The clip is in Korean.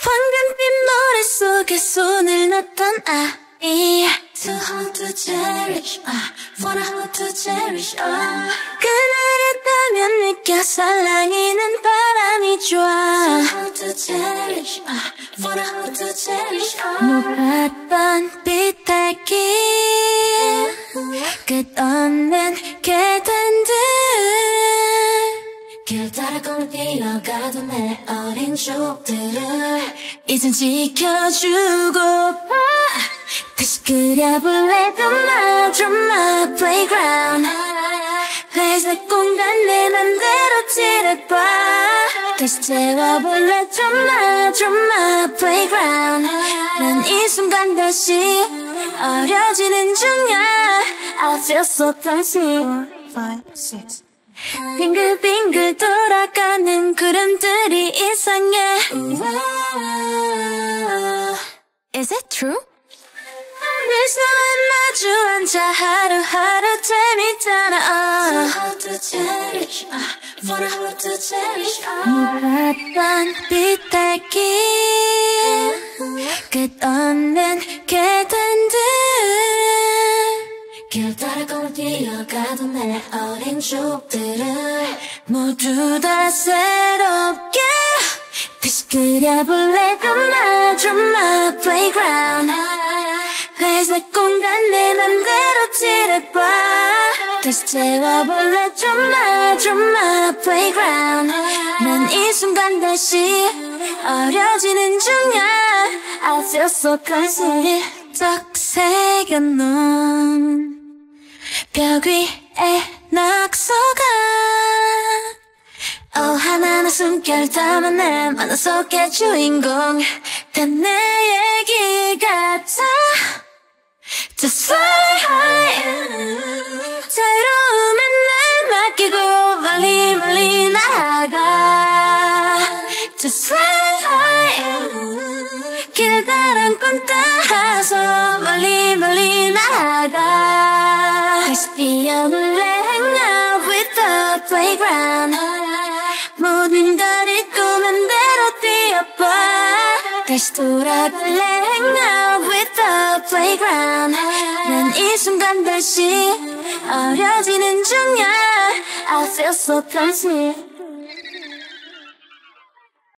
황금빛 노래 속에 손을 넣던 아이 Too hard to cherish, wanna hold to cherish, 그날을 따면 느껴 살랑이는 바람이 좋아 Too hard to cherish, wanna hold to cherish, 높았던 비탈길 끝없는 계단들 길 따라 꿈을 뛰어가도 내 어린 추억들을 이젠 지켜주고파 다시 그려볼래 드라마 playground 회색 공간 내 맘대로 칠해봐 다시 채워볼래 드라마 playground 난 이 순간 다시 어려지는 중이야 I feel so fancy 4, 5, 6 빙글빙글 돌아가는 구름들이 이상해 Is it true? 늘 마주 앉아 하루하루 재밌잖아 So hard to cherish, wanna hold to cherish, 높았던 비탈길 끝없는 계단들 길 따라 꿈을 뛰어가도 내 어린 추억들을 모두 다 새롭게 다시 그려볼래 드라마 playground 회색 공간 내 맘대로 칠해봐 다시 채워볼래 드라마 playground 난 이 순간 다시 어려지는 중이야 I feel so crazy 쩍 새겨놓은 벽 위에 낙서가 하나는 숨결 담은 내 만화 속의 주인공 다 내 얘기 같아 Just fly high 자유로움은 날 맡기고 멀리 멀리 날아가 Just fly high 길 가랑권 따라서 멀리 멀리 날아가 다시 뛰어볼래 hang out with the playground 모든 걸 잊고 맘대로 뛰어봐 다시 돌아갈래 hang out with the playground 난 이 순간 다시 어려지는 중이야 I feel so fancy